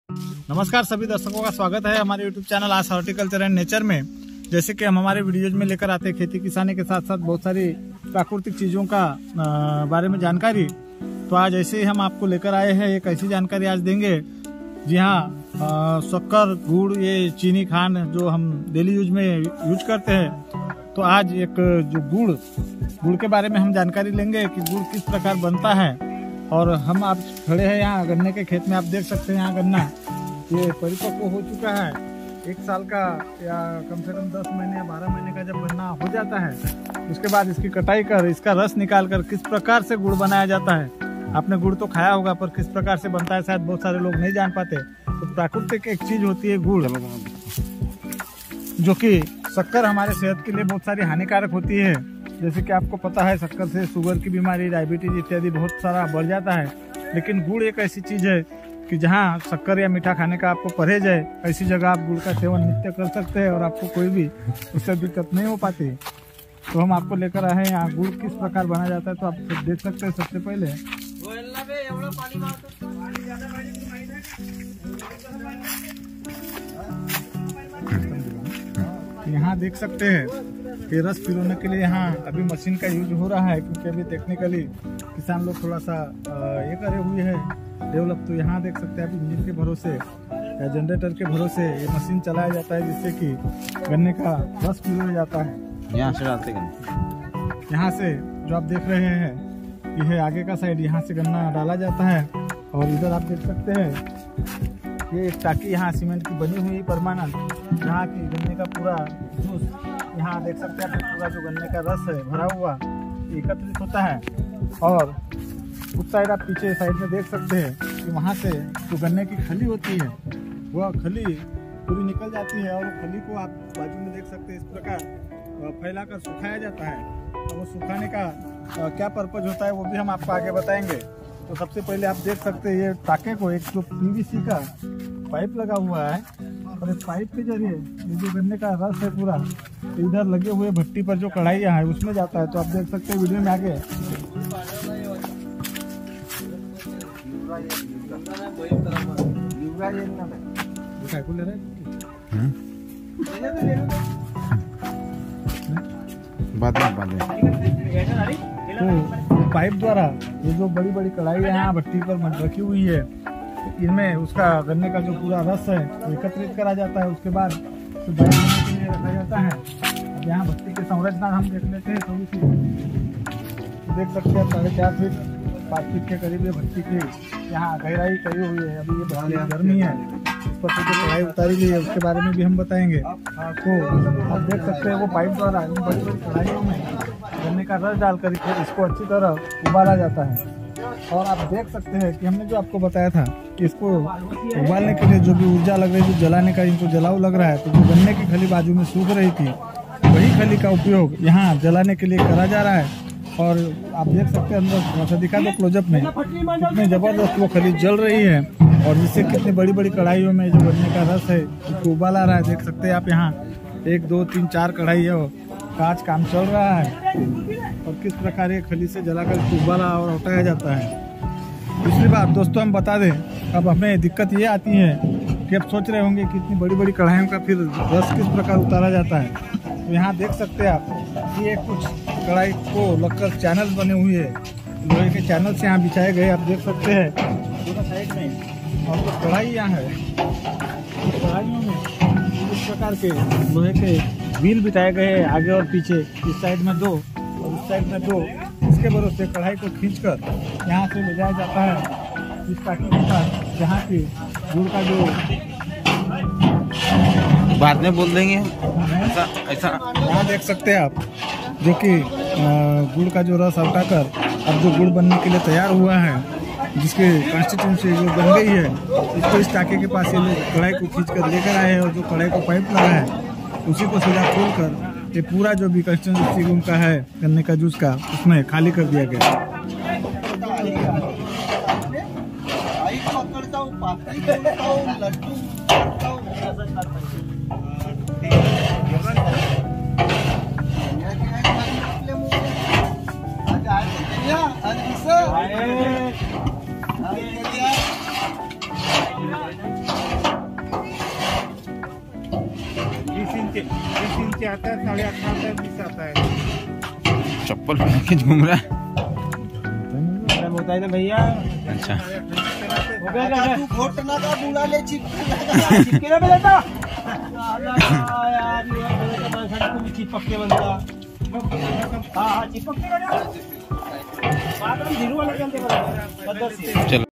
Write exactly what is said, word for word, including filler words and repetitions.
नमस्कार सभी दर्शकों का स्वागत है हमारे यूट्यूब चैनल आज हॉर्टिकल्चर एंड नेचर में। जैसे कि हम हमारे वीडियोज में लेकर आते हैं खेती किसानी के साथ साथ बहुत सारी प्राकृतिक चीज़ों का बारे में जानकारी। तो आज ऐसे ही हम आपको लेकर आए हैं, एक ऐसी जानकारी आज देंगे। जी हाँ, शक्कर, गुड़, ये चीनी, खांड जो हम डेली यूज में यूज करते हैं। तो आज एक जो गुड़ गुड़ के बारे में हम जानकारी लेंगे कि गुड़ किस प्रकार बनता है। और हम आप खड़े हैं यहाँ गन्ने के खेत में, आप देख सकते हैं यहाँ गन्ना ये परिपक्व हो चुका है। एक साल का या कम से कम दस महीने या बारह महीने का जब गन्ना हो जाता है, उसके बाद इसकी कटाई कर इसका रस निकाल कर किस प्रकार से गुड़ बनाया जाता है। आपने गुड़ तो खाया होगा, पर किस प्रकार से बनता है शायद बहुत सारे लोग नहीं जान पाते। तो प्राकृतिक एक चीज होती है गुड़, जो कि शक्कर हमारे सेहत के लिए बहुत सारी हानिकारक होती है। जैसे कि आपको पता है, शक्कर से शुगर की बीमारी, डायबिटीज इत्यादि बहुत सारा बढ़ जाता है। लेकिन गुड़ एक ऐसी चीज है कि जहाँ शक्कर या मीठा खाने का आपको परहेज है, ऐसी जगह आप गुड़ का सेवन नित्य कर सकते हैं और आपको कोई भी उससे दिक्कत नहीं हो पाती। तो हम आपको लेकर आए हैं यहाँ गुड़ किस प्रकार बनाया जाता है। तो आप देख सकते हैं, सबसे पहले यहाँ देख सकते हैं कि रस पिरोने के लिए यहाँ अभी मशीन का यूज हो रहा है, क्योंकि अभी टेक्निकली किसान लोग थोड़ा सा ये करे हुए हैं डेवलप। तो यहाँ देख सकते हैं आप इंजन के भरोसे या जनरेटर के भरोसे ये मशीन चलाया जाता है, जिससे कि गन्ने का रस पिरोया जाता है। यहाँ से डालते गन्ने, यहाँ से जो आप देख रहे हैं ये है आगे का साइड, यहाँ से गन्ना डाला जाता है। और इधर आप देख सकते हैं ये टाकी यहाँ सीमेंट की बनी हुई परमानेंट, जहाँ की गन्ने का पूरा जूस यहाँ देख सकते हैं। पूरा जो गन्ने का रस है भरा हुआ एकत्रित होता है। और उस साइड आप पीछे साइड में देख सकते हैं कि वहाँ से जो गन्ने की खली होती है वह खली पूरी निकल जाती है। और खली को आप बाजू में देख सकते हैं, इस प्रकार फैलाकर सुखाया जाता है। और वो सुखाने का क्या पर्पज होता है वो भी हम आपको आगे बताएंगे। तो सबसे पहले आप देख सकते हैं ये टाके को एक जो पीवीसी का पाइप लगा हुआ है, और इस पाइप के जरिए ये जो गन्ने का रस है पूरा इधर लगे हुए भट्टी पर जो कढ़ाइयाँ है उसमें जाता है। तो आप देख सकते हैं वीडियो में आगे बाद में बाद में तो पाइप द्वारा ये जो बड़ी बड़ी कढ़ाई यहाँ भट्टी पर रखी हुई है, इनमें उसका गन्ने का जो पूरा रस है एकत्रित करा जाता है। उसके बाद तो के लिए रखा जाता है। अब यहाँ भट्टी की संरचना हम देख लेते हैं थोड़ी सी। तो देख सकते हैं साढ़े चार फीट पाँच फीट के करीब ये भट्टी की यहाँ गहराई करी हुई है। अभी ये भट्टी गर्मी है, इस पर जो कढ़ाई उतारी गई है उसके बारे में भी हम बताएंगे। तो आप देख सकते हैं वो पाइप द्वारा इन बड़ी बड़ी कढ़ाइयों में गन्ने का रस डालकर फिर इसको अच्छी तरह उबाला जाता है। और आप देख सकते हैं कि हमने जो आपको बताया था कि इसको उबालने के लिए जो भी ऊर्जा लग रही है, जो जलाने का इनको जलाव लग रहा है, तो जो गन्ने की खली बाजू में सूख रही थी वही खली का उपयोग यहाँ जलाने के लिए करा जा रहा है। और आप देख सकते हैं अंदर दिखा दो क्लोजअप में कितनी जबरदस्त वो खली जल रही है, और जिससे कितनी बड़ी बड़ी कढ़ाइयों में जो गन्ने का रस है उसको उबाल आ रहा है। देख सकते हैं आप यहाँ एक दो तीन चार कढ़ाई है का आज काम चल रहा है, और किस प्रकार ये खली से जलाकर उबाला और हटाया जाता है। दूसरी बात दोस्तों हम बता दें, अब हमें दिक्कत ये आती है कि आप सोच रहे होंगे कि इतनी बड़ी बड़ी कढ़ाइयों का फिर रस किस प्रकार उतारा जाता है। तो यहाँ देख सकते हैं आप ये कुछ कढ़ाई को लगकर चैनल बने हुए हैं, लोहे के चैनल से यहाँ बिछाए गए, आप देख सकते हैं दोनों साइड में। और जो कढ़ाई यहाँ है, कढ़ाइयों में इस प्रकार के लोहे के व्हील बिठाए गए हैं आगे और पीछे, इस साइड में दो और उस साइड में दो। इसके भरोसे कढ़ाई को खींचकर यहाँ से ले जाया जाता है इस टाकी के पास, जहाँ की गुड़ का जो बाद में बोल देंगे ऐसा ऐसा यहाँ देख सकते हैं आप, जो कि गुड़ का जो रस हटाकर अब जो गुड़ बनने के लिए तैयार हुआ है, जिसके कॉन्स्टिट्यूंसी जो बन गई है, इसको इस टाके के पास ये लोग कढ़ाई को खींचकर लेकर आए हैं। और जो कढ़ाई को पाइप लगा है उसी को सीधा खोलकर ये पूरा जो भी कंस्टिट्यूंसी उनका है गन्ने का जूस का, उसमें खाली कर दिया गया। इंच बीस इंच आता है, साढ़े आठ आता है, बीस आता है। चप्पल पहन के घूम रहा है। होता है ना भैया। अच्छा हो गया क्या? तू घोटना का बुला ले, चिपके ना बेटा यार, ये तो भी चिपक के बनता। हाँ हाँ चिपक के बाद हम जीरो वाला चलते। चलो।